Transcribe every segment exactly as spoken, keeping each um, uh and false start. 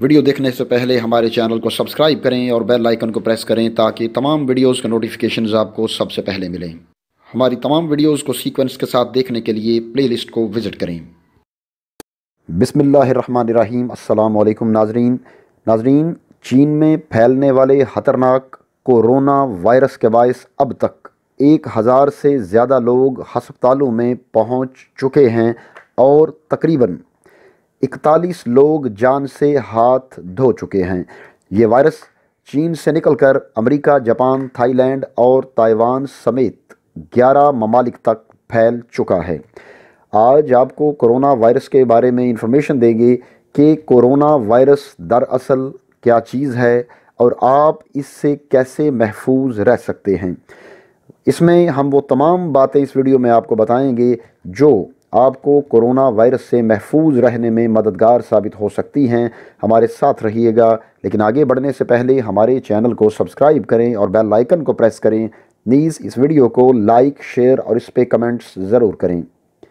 Video देखने से पहले हमारे चैनल को सब्सक्राइब करें और बेल आइकन को प्रेस करें ताकि तमाम वीडियोस के नोटिफिकेशंस आपको सबसे पहले मिलें। हमारी तमाम वीडियोस को सीक्वेंस के साथ देखने के लिए प्लेलिस्ट को विज़िट करें। बिस्मिल्लाहिर्रहमानिर्रहीम। अस्सलाम वालेकुम नाजरीन नाजरीन चीन में फैलने वाले ख़तरनाक कोरोना वायरस के बायस अब तक एक हज़ार से ज़्यादा लोग हस्पतालों में पहुंच चुके हैं और तकरीबन इकतालीस लोग जान से हाथ धो चुके हैं। ये वायरस चीन से निकलकर अमेरिका, जापान, थाईलैंड और ताइवान समेत ग्यारह ममालिक तक फैल चुका है। आज आपको कोरोना वायरस के बारे में इंफॉर्मेशन देंगे कि कोरोना वायरस दरअसल क्या चीज़ है और आप इससे कैसे महफूज रह सकते हैं। इसमें हम वो तमाम बातें इस वीडियो में आपको बताएंगे जो आपको कोरोना वायरस से महफूज रहने में मददगार साबित हो सकती हैं। हमारे साथ रहिएगा, लेकिन आगे बढ़ने से पहले हमारे चैनल को सब्सक्राइब करें और बेल आइकन को प्रेस करें। प्लीज़ इस वीडियो को लाइक, शेयर और इस पे कमेंट्स ज़रूर करें।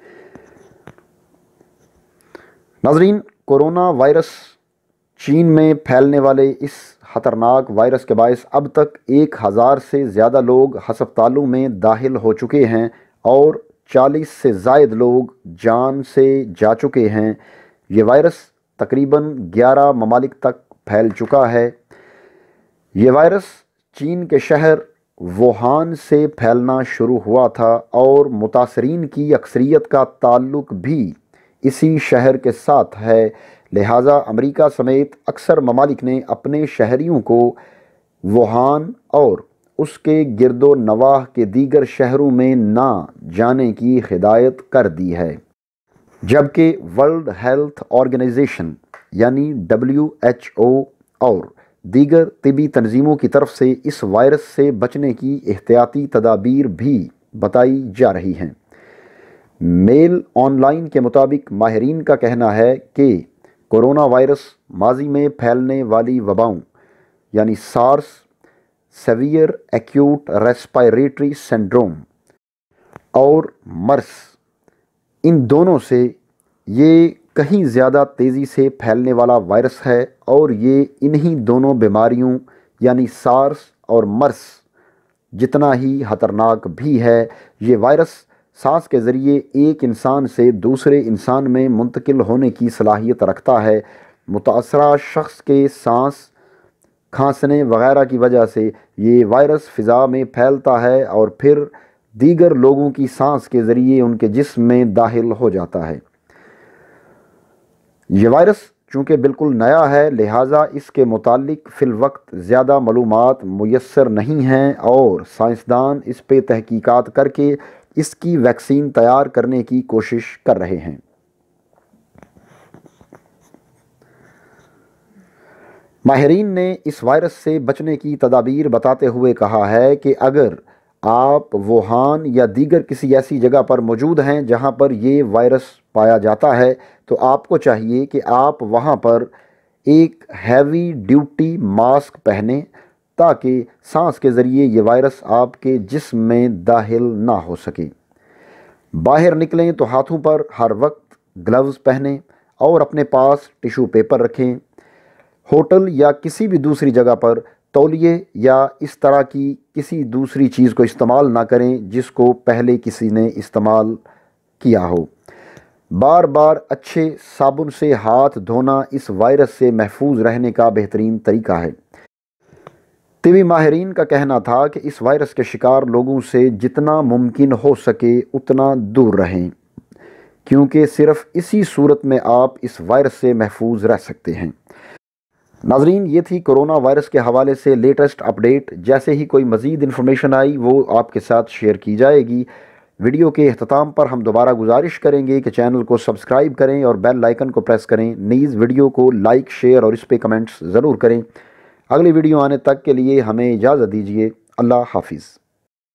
नाज़रीन, कोरोना वायरस चीन में फैलने वाले इस ख़तरनाक वायरस के बायस अब तक एक हज़ार से ज़्यादा लोग हस्पतालों में दाखिल हो चुके हैं और चालीस से ज़ायद लोग जान से जा चुके हैं। ये वायरस तकरीबन ग्यारह ममालिक तक फैल चुका है। ये वायरस चीन के शहर वुहान से फैलना शुरू हुआ था और मुतासरीन की अक्सरियत का ताल्लुक़ भी इसी शहर के साथ है। लिहाजा अमेरिका समेत अक्सर ममालिक ने अपने शहरियों को वुहान और उसके गिरदो नवाह के दीगर शहरों में ना जाने की हिदायत कर दी है, जबकि वर्ल्ड हेल्थ ऑर्गेनाइजेशन यानी डब्ल्यू एच ओ और दीगर तिबी तंजीमों की तरफ से इस वायरस से बचने की एहतियाती तदाबीर भी बताई जा रही हैं। मेल ऑनलाइन के मुताबिक माहिरीन का कहना है कि कोरोना वायरस माजी में फैलने वाली वबाओं यानी SARS, severe acute respiratory syndrome और मर्स, इन दोनों से ये कहीं ज़्यादा तेज़ी से फैलने वाला वायरस है और ये इन्हीं दोनों बीमारियों यानी सार्स और मर्स जितना ही ख़तरनाक भी है। ये वायरस सांस के ज़रिए एक इंसान से दूसरे इंसान में मुंतकिल होने की सलाहियत रखता है। मुतासरा शख्स के सांस, खांसने वगैरह की वजह से ये वायरस फ़िज़ा में फैलता है और फिर दीगर लोगों की सांस के ज़रिए उनके जिस्म में दाखिल हो जाता है। ये वायरस चूँकि बिल्कुल नया है, लिहाजा इसके मुतालिक फ़िल वक्त ज़्यादा मालूमात मुयस्सर नहीं हैं और साइंसदान इस पे तहकीकात करके इसकी वैक्सीन तैयार करने की कोशिश कर रहे हैं। माहिरीन ने इस वायरस से बचने की तदाबीर बताते हुए कहा है कि अगर आप वुहान या दीगर किसी ऐसी जगह पर मौजूद हैं जहां पर ये वायरस पाया जाता है, तो आपको चाहिए कि आप वहां पर एक हैवी ड्यूटी मास्क पहनें ताकि सांस के ज़रिए ये वायरस आपके जिस्म में दाखिल ना हो सके। बाहर निकलें तो हाथों पर हर वक्त ग्लव्स पहनें और अपने पास टिश्यू पेपर रखें। होटल या किसी भी दूसरी जगह पर तौलिए या इस तरह की किसी दूसरी चीज़ को इस्तेमाल ना करें जिसको पहले किसी ने इस्तेमाल किया हो। बार बार अच्छे साबुन से हाथ धोना इस वायरस से महफूज रहने का बेहतरीन तरीका है। तिबी माहिरीन का कहना था कि इस वायरस के शिकार लोगों से जितना मुमकिन हो सके उतना दूर रहें, क्योंकि सिर्फ़ इसी सूरत में आप इस वायरस से महफूज रह सकते हैं। नाजरीन, ये थी कोरोना वायरस के हवाले से लेटेस्ट अपडेट। जैसे ही कोई मज़ीद इन्फॉर्मेशन आई वो आपके साथ शेयर की जाएगी। वीडियो के अख्ताम पर हम दोबारा गुजारिश करेंगे कि चैनल को सब्सक्राइब करें और बेल आइकन को प्रेस करें। नीज़ वीडियो को लाइक, शेयर और इस पे कमेंट्स ज़रूर करें। अगली वीडियो आने तक के लिए हमें इजाज़त दीजिए। अल्लाह हाफिज़।